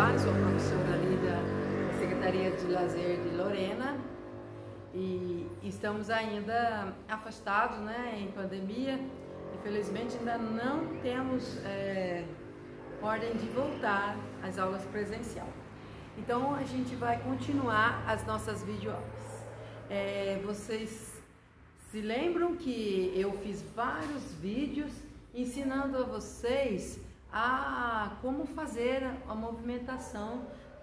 Soares, sou professora ali da Secretaria de Lazer de Lorena e estamos ainda afastados, né, em pandemia. Infelizmente ainda não temos ordem de voltar às aulas presencial. Então a gente vai continuar as nossas videoaulas. Vocês se lembram que eu fiz vários vídeos ensinando a vocês a como fazer a movimentação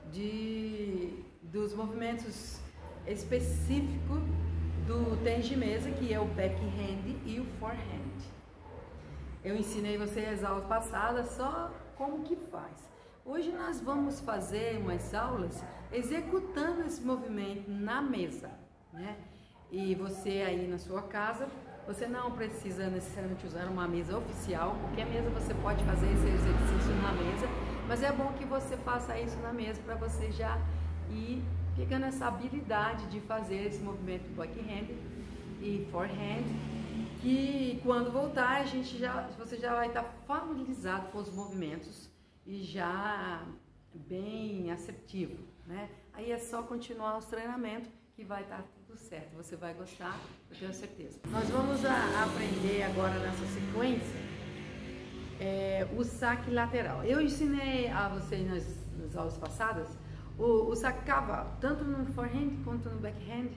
dos movimentos específicos do tênis de mesa, que é o backhand e o forehand. Eu ensinei vocês as aulas passadas só como que faz. Hoje nós vamos fazer umas aulas executando esse movimento na mesa, né? E você aí na sua casa, você não precisa necessariamente usar uma mesa oficial, qualquer mesa você pode fazer esse exercício na mesa, mas é bom que você faça isso na mesa para você já ir pegando essa habilidade de fazer esse movimento backhand e forehand, que quando voltar você já vai estar familiarizado com os movimentos e já bem assertivo, né? Aí é só continuar os treinamentos que vai estar tudo certo, você vai gostar, eu tenho certeza. Nós vamos aprender agora nessa sequência o saque lateral. Eu ensinei a vocês nas aulas passadas o saque cavalo, tanto no forehand quanto no backhand.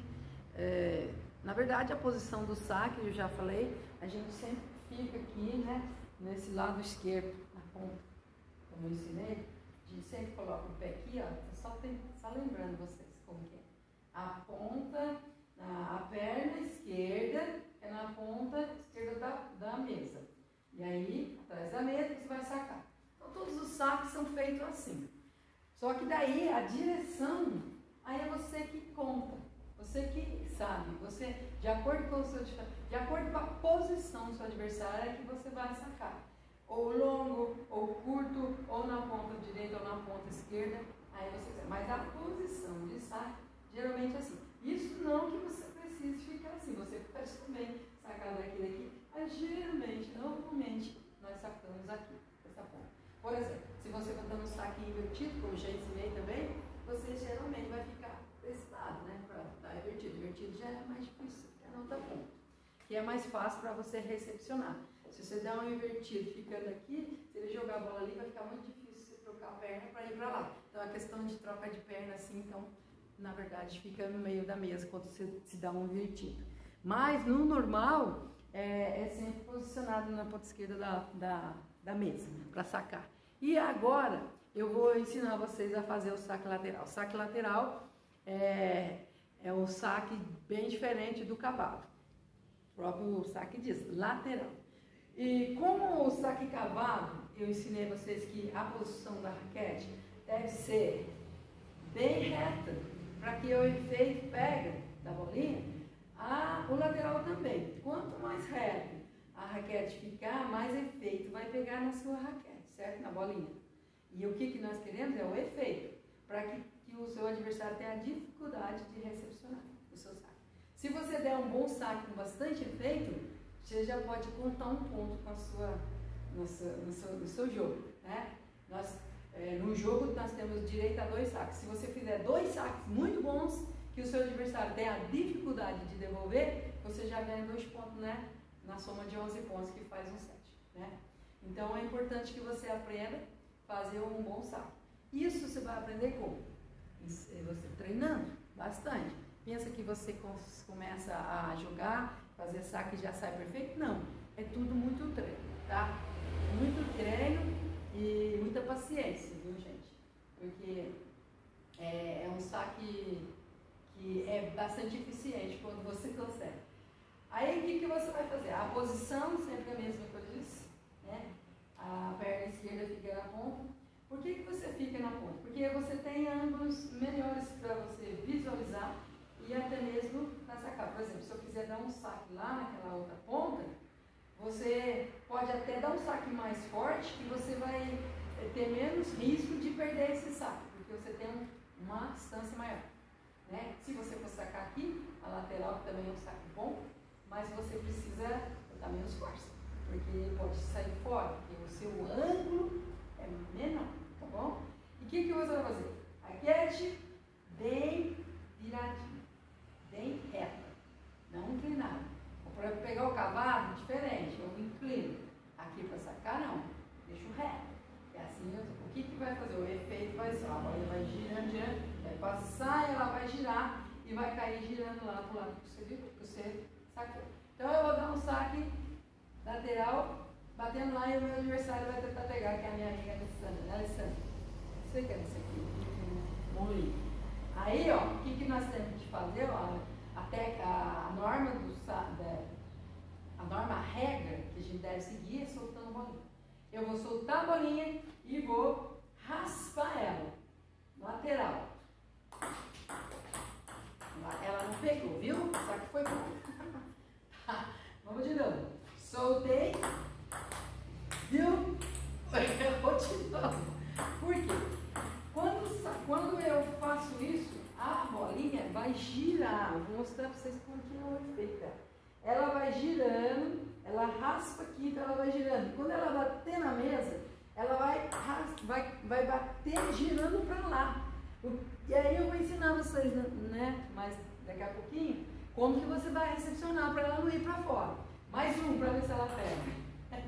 Na verdade, a posição do saque, eu já falei, a gente sempre fica aqui, né, nesse lado esquerdo, na ponta, como eu ensinei, a gente sempre coloca o pé aqui, ó, só lembrando vocês como que é. A ponta, a perna esquerda é na ponta esquerda da mesa. E aí, atrás da mesa, você vai sacar. Então, todos os saques são feitos assim. Só que daí, a direção, aí é você que conta. Você que sabe. Você, de acordo com a posição do seu adversário, é que você vai sacar. Ou longo, ou curto, ou na ponta direita, ou na ponta esquerda. Aí você sabe. Mas a posição de saque, geralmente assim. Isso não que você precise ficar assim, você pode também sacar daqui, mas geralmente, normalmente, nós sacamos aqui, essa ponta. Por exemplo, se você está dando um saque invertido, como já ensinei também, você geralmente vai ficar desse lado, né, para estar invertido. Invertido já é mais difícil, é na outra ponta, que é mais fácil para você recepcionar. Se você der um invertido ficando aqui, se ele jogar a bola ali, vai ficar muito difícil você trocar a perna para ir para lá. Então, a questão de troca de perna assim, então, na verdade, fica no meio da mesa quando você se dá um invertido. Mas, no normal, é sempre posicionado na ponta esquerda da mesa, para sacar. E agora, eu vou ensinar vocês a fazer o saque lateral. O saque lateral é um saque bem diferente do cavalo. O próprio saque diz, lateral. E como o saque cavalo, eu ensinei a vocês que a posição da raquete deve ser bem reta, para que o efeito pega da bolinha, o lateral também. Quanto mais reto a raquete ficar, mais efeito vai pegar na sua raquete, certo? Na bolinha. E o que nós queremos é o efeito, para que o seu adversário tenha dificuldade de recepcionar o seu saque. Se você der um bom saque com bastante efeito, você já pode contar um ponto com no seu jogo, né? No jogo nós temos direito a 2 saques. Se você fizer 2 saques muito bons, que o seu adversário tenha a dificuldade de devolver, você já ganha 2 pontos, né? Na soma de 11 pontos, que faz um set, né? Então é importante que você aprenda a fazer um bom saque. Isso você vai aprender como? Você treinando bastante. Pensa que você começa a jogar, fazer saque e já sai perfeito? Não, é tudo muito treino, tá? Muito treino e muita paciência, viu, gente? Porque é um saque que é bastante eficiente quando você consegue. Aí, o que você vai fazer? A posição sempre é a mesma que eu disse, né? A perna esquerda fica na ponta. Por que você fica na ponta? Porque você tem ângulos melhores para você visualizar e até mesmo para sacar. Por exemplo, se eu quiser dar um saque lá naquela outra ponta, você pode até dar um saque mais forte, que você vai ter menos risco de perder esse saque, porque você tem uma distância maior, né? Se você for sacar aqui, a lateral também é um saque bom, mas você precisa botar menos força, porque pode sair fora, porque o seu ângulo é menor, tá bom? E que você vai fazer? Raquete bem viradinha, bem reta, não inclinada. Para pegar o cavalo, diferente, eu inclino. Aqui para sacar, não, deixo reto. É assim, o que vai fazer? O efeito vai ser, a bola vai girando, girando, vai passar, ela vai girar e vai cair girando lá para o lado que você viu, que você sacou. Então eu vou dar um saque lateral, batendo lá e o meu adversário vai tentar pegar, que é a minha amiga Alessandra, né, Alessandra? Não sei o que é isso aqui, molinho. Aí, ó, o que nós temos que fazer, ó, até a norma a norma, a regra que a gente deve seguir é soltando a bolinha. Eu vou soltar a bolinha e vou raspar ela, lateral. Ela não pegou, viu? Só que foi bom. Vamos de novo. Soltei. Viu? Eu vou de novo. Por quê? Quando eu faço isso, a bolinha vai girar. Eu vou mostrar para vocês como que é o efeito dela. Ela vai girando, ela raspa aqui, então ela vai girando. Quando ela bater na mesa, ela vai bater girando para lá. E aí eu vou ensinar vocês, né, mas daqui a pouquinho, como que você vai recepcionar para ela não ir para fora. Mais um para ver se ela pega.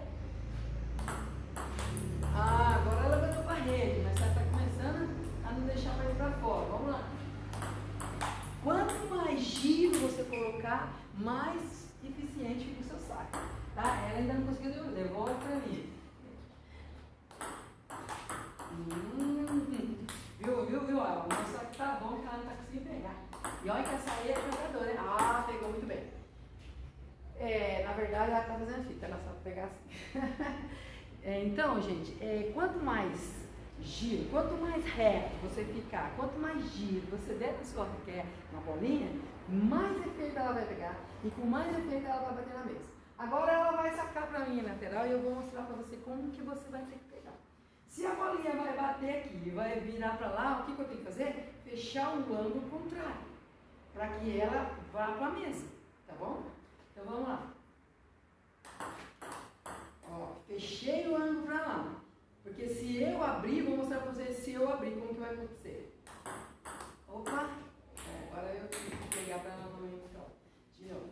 Agora ela levantou para a rede, mas ela está começando a não deixar para ir para fora. Vamos lá. Quanto mais giro você colocar, mais eficiente fica o seu saque. Tá? Ela ainda não conseguiu devolver. Devolve para mim. Viu? Ó, o meu saque tá bom, que ela não está conseguindo pegar. E olha que essa aí é cantadora, né? Pegou muito bem. Na verdade, ela está fazendo fita, ela sabe pegar assim. Então, gente, quanto mais giro, quanto mais reto você ficar, quanto mais giro você der na sua raquete, na bolinha, mais efeito ela vai pegar e com mais efeito ela vai bater na mesa. Agora ela vai sacar para mim lateral e eu vou mostrar para você como que você vai ter que pegar. Se a bolinha vai bater aqui e vai virar para lá, o que eu tenho que fazer? Fechar o ângulo contrário, para que ela vá para a mesa, tá bom? Então vamos lá. Ó, fechei o ângulo para lá. Porque se eu abrir, vou mostrar para vocês se eu abrir, como que vai acontecer. Opa! Agora eu tenho que pegar para ela no meio, então. De novo.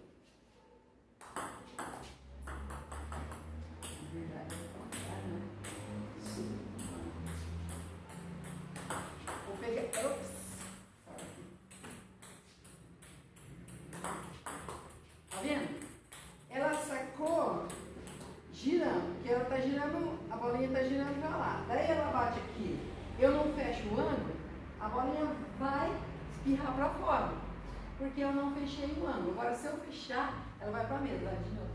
Na verdade, eu vou colocar, né? Vou pegar. Ops! Tá vendo? Ela sacou girando, porque ela está girando, a bolinha está girando para lá. Daí ela bate aqui, eu não fecho o ângulo, a bolinha vai espirrar para fora, porque eu não fechei o ângulo. Agora, se eu fechar, ela vai para a mesa. De novo.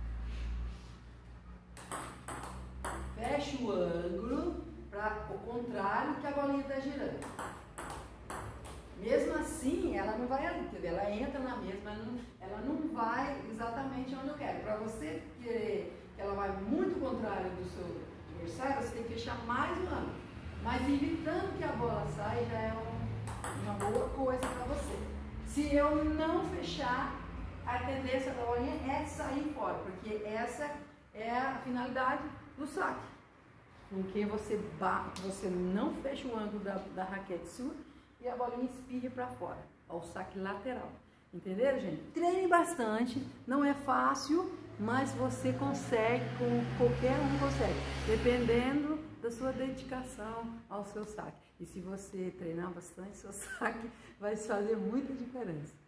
Fecho o ângulo para o contrário que a bolinha está girando. Mesmo assim, ela não vai ali, entendeu? Ela entra na mesa, mas ela não vai exatamente onde eu quero. Para você querer que ela vai muito contrário do seu adversário, você tem que fechar mais o ângulo. Mas evitando que a bola saia já é uma boa coisa para você. Se eu não fechar, a tendência da bolinha é sair fora, porque essa é a finalidade do saque. Com que você não fecha o ângulo da raquete sua e a bolinha espirre para fora. Ao saque lateral. Entenderam, gente? Treine bastante, não é fácil, mas você consegue, qualquer um consegue, dependendo da sua dedicação ao seu saque. E se você treinar bastante, seu saque vai fazer muita diferença.